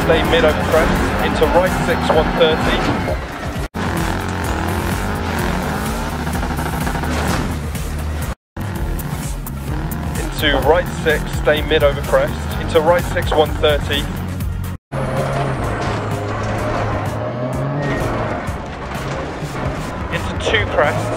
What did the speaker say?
stay mid over crest, into right 6, 130. To right 6, stay mid over crest, into right 6, 130. Into 2 crest,